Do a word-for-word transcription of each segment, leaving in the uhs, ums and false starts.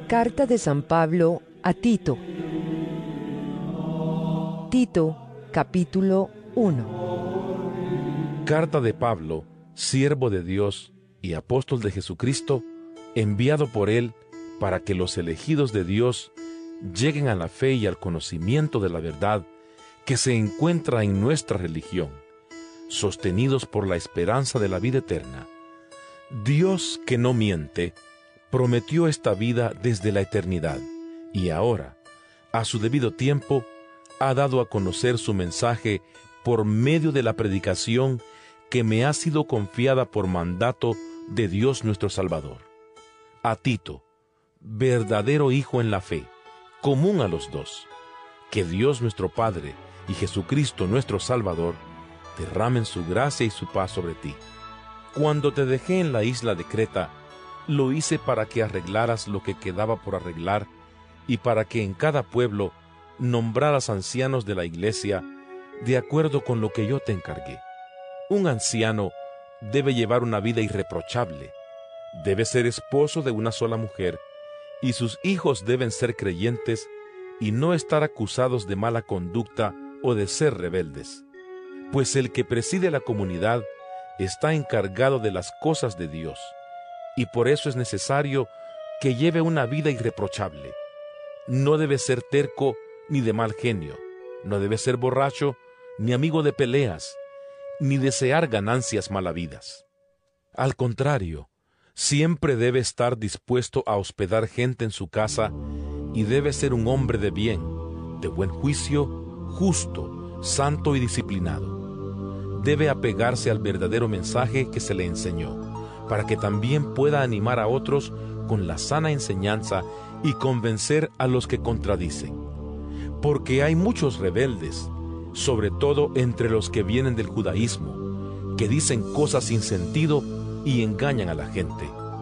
Carta de San Pablo a Tito. Tito, capítulo uno. Carta de Pablo, siervo de Dios y apóstol de Jesucristo, enviado por Él para que los elegidos de Dios lleguen a la fe y al conocimiento de la verdad que se encuentra en nuestra religión, sostenidos por la esperanza de la vida eterna. Dios, que no miente, prometió esta vida desde la eternidad, y ahora, a su debido tiempo, ha dado a conocer su mensaje por medio de la predicación que me ha sido confiada por mandato de Dios nuestro Salvador. A Tito, verdadero hijo en la fe, común a los dos, que Dios nuestro Padre y Jesucristo nuestro Salvador derramen su gracia y su paz sobre ti. Cuando te dejé en la isla de Creta, lo hice para que arreglaras lo que quedaba por arreglar y para que en cada pueblo nombraras ancianos de la iglesia de acuerdo con lo que yo te encargué. Un anciano debe llevar una vida irreprochable, debe ser esposo de una sola mujer, y sus hijos deben ser creyentes y no estar acusados de mala conducta o de ser rebeldes. Pues el que preside la comunidad está encargado de las cosas de Dios, y por eso es necesario que lleve una vida irreprochable. No debe ser terco ni de mal genio, no debe ser borracho, ni amigo de peleas, ni desear ganancias malavidas. Al contrario, siempre debe estar dispuesto a hospedar gente en su casa y debe ser un hombre de bien, de buen juicio, justo, santo y disciplinado. Debe apegarse al verdadero mensaje que se le enseñó, para que también pueda animar a otros con la sana enseñanza y convencer a los que contradicen. Porque hay muchos rebeldes, sobre todo entre los que vienen del judaísmo, que dicen cosas sin sentido y engañan a la gente.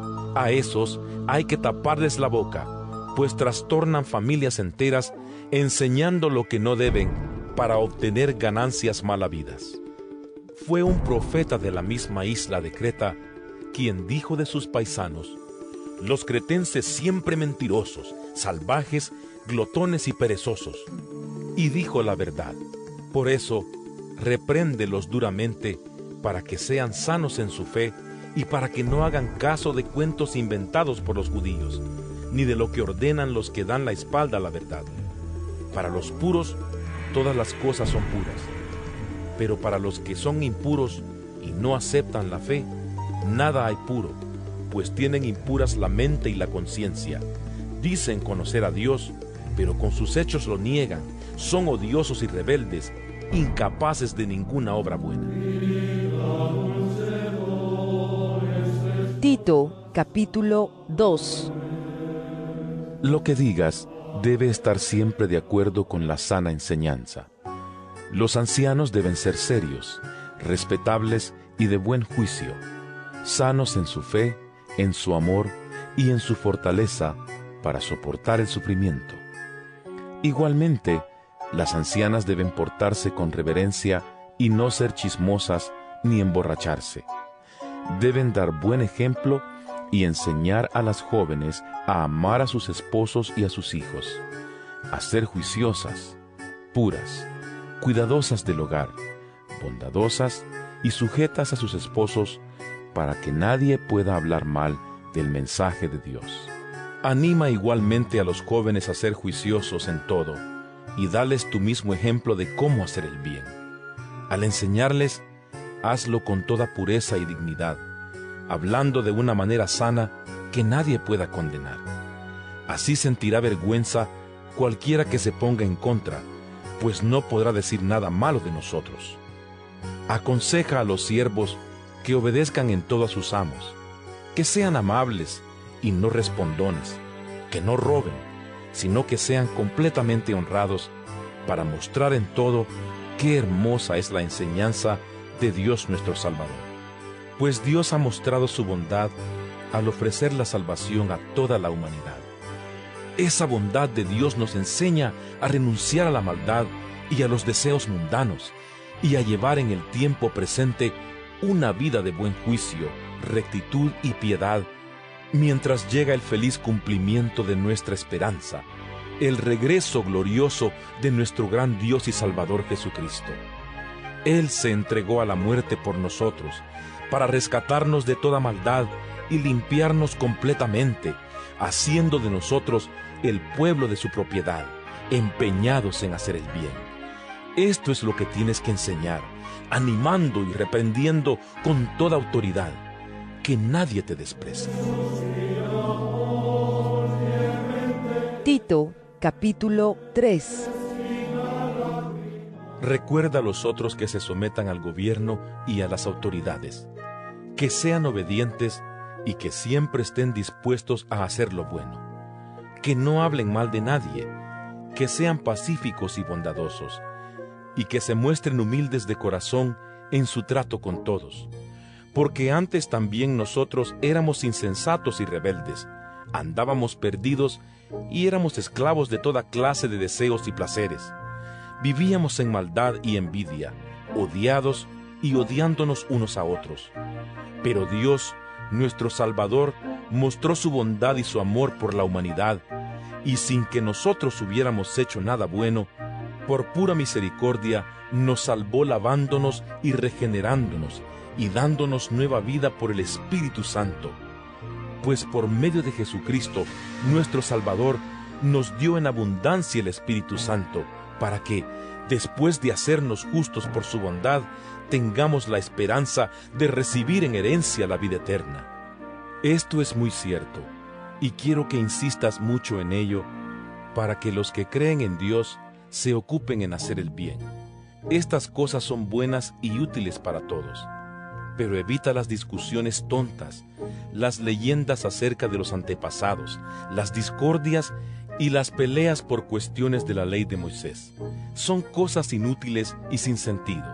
A esos hay que taparles la boca, pues trastornan familias enteras enseñando lo que no deben para obtener ganancias malavidas. Fue un profeta de la misma isla de Creta quien dijo de sus paisanos: los cretenses siempre mentirosos, salvajes, glotones y perezosos. Y dijo la verdad. Por eso, repréndelos duramente para que sean sanos en su fe y para que no hagan caso de cuentos inventados por los judíos, ni de lo que ordenan los que dan la espalda a la verdad. Para los puros, todas las cosas son puras, pero para los que son impuros y no aceptan la fe, nada hay puro, pues tienen impuras la mente y la conciencia. Dicen conocer a Dios, pero con sus hechos lo niegan. Son odiosos y rebeldes, incapaces de ninguna obra buena. Tito, capítulo dos. Lo que digas debe estar siempre de acuerdo con la sana enseñanza. Los ancianos deben ser serios, respetables y de buen juicio, sanos en su fe, en su amor y en su fortaleza para soportar el sufrimiento. Igualmente, las ancianas deben portarse con reverencia y no ser chismosas ni emborracharse. Deben dar buen ejemplo y enseñar a las jóvenes a amar a sus esposos y a sus hijos, a ser juiciosas, puras, cuidadosas del hogar, bondadosas y sujetas a sus esposos, para que nadie pueda hablar mal del mensaje de Dios. Anima igualmente a los jóvenes a ser juiciosos en todo, y dales tu mismo ejemplo de cómo hacer el bien. Al enseñarles, hazlo con toda pureza y dignidad, hablando de una manera sana que nadie pueda condenar. Así sentirá vergüenza cualquiera que se ponga en contra, pues no podrá decir nada malo de nosotros. Aconseja a los siervos que obedezcan en todo a sus amos, que sean amables y no respondones, que no roben, sino que sean completamente honrados, para mostrar en todo qué hermosa es la enseñanza de Dios nuestro Salvador. Pues Dios ha mostrado su bondad al ofrecer la salvación a toda la humanidad. Esa bondad de Dios nos enseña a renunciar a la maldad y a los deseos mundanos, y a llevar en el tiempo presente una vida de buen juicio, rectitud y piedad, mientras llega el feliz cumplimiento de nuestra esperanza, el regreso glorioso de nuestro gran Dios y Salvador Jesucristo. Él se entregó a la muerte por nosotros, para rescatarnos de toda maldad y limpiarnos completamente, haciendo de nosotros el pueblo de su propiedad, empeñados en hacer el bien. Esto es lo que tienes que enseñar, animando y reprendiendo con toda autoridad, que nadie te desprecie. Tito, capítulo tres. Recuerda a los otros que se sometan al gobierno y a las autoridades, que sean obedientes y que siempre estén dispuestos a hacer lo bueno, que no hablen mal de nadie, que sean pacíficos y bondadosos, y que se muestren humildes de corazón en su trato con todos, porque antes también nosotros éramos insensatos y rebeldes, andábamos perdidos y éramos esclavos de toda clase de deseos y placeres. Vivíamos en maldad y envidia, odiados y odiándonos unos a otros. Pero Dios, nuestro Salvador, mostró su bondad y su amor por la humanidad, y sin que nosotros hubiéramos hecho nada bueno, por pura misericordia nos salvó lavándonos y regenerándonos, y dándonos nueva vida por el Espíritu Santo. Pues por medio de Jesucristo, nuestro Salvador, nos dio en abundancia el Espíritu Santo, para que, después de hacernos justos por su bondad, tengamos la esperanza de recibir en herencia la vida eterna. Esto es muy cierto, y quiero que insistas mucho en ello, para que los que creen en Dios se ocupen en hacer el bien. Estas cosas son buenas y útiles para todos, pero evita las discusiones tontas, las leyendas acerca de los antepasados, las discordias y las peleas por cuestiones de la ley de Moisés. Son cosas inútiles y sin sentido.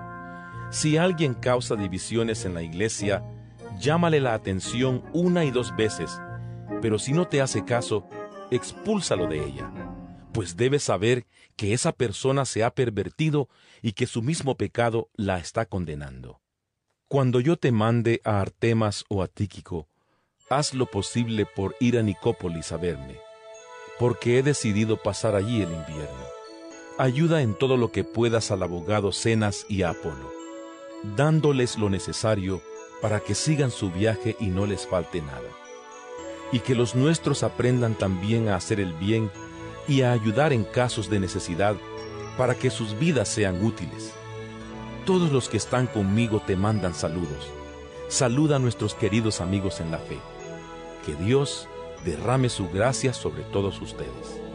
Si alguien causa divisiones en la iglesia, llámale la atención una y dos veces, pero si no te hace caso, expúlsalo de ella, pues debes saber que esa persona se ha pervertido y que su mismo pecado la está condenando. Cuando yo te mande a Artemas o a Tíquico, haz lo posible por ir a Nicópolis a verme, porque he decidido pasar allí el invierno. Ayuda en todo lo que puedas al abogado Zenas y a Apolo, dándoles lo necesario para que sigan su viaje y no les falte nada. Y que los nuestros aprendan también a hacer el bien y a ayudar en casos de necesidad, para que sus vidas sean útiles. Todos los que están conmigo te mandan saludos. Saluda a nuestros queridos amigos en la fe. Que Dios derrame su gracia sobre todos ustedes.